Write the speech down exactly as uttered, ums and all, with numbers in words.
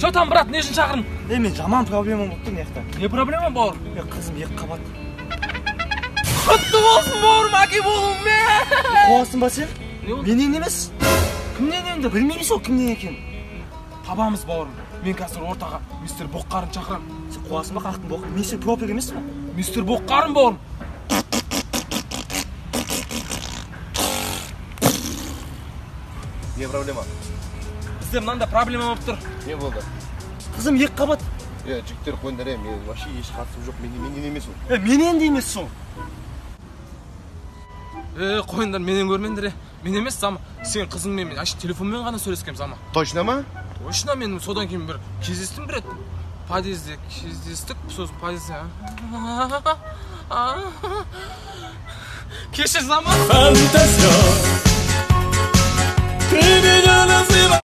Что там, брат, не үшін шақырдың? Е, мен жаман проблемам болып тұр мына Не проблема, бауыр? Е, қызым екі қабат. Құтты болсын, бауырым, әке болуым мен. Қуасың ба сен? Менен емес. Кімнен енді? Білмейміз ол кімнен екен. Табамыз, бауырым. Мен қазір ортаға мистер Боққарын шақырам. Сен қуасың ба, қақтың боқ? Мистер Пропер емес па? Мистер Боққарын, бауырым. Не проблема? Бізде мынандай проблема болып тұр. Не болды? Қызым екі қабат. Е, жігіттер қойыңдар, е, мен вообще еш қатысым жоқ, менен емес ол. Е, менен де емес сол. Е, қойыңдар, менен көрмеңдер, е. Мен емес, Зама. Сен қызыңмен мен аш телефонмен ғана сөйлескем, Зама. Точно ма? Точно, мен содан кейін бір кездестім бір рет. Подъезде кездестік, сосын подъезде. Кешір, Зама. Фантазер, ты меня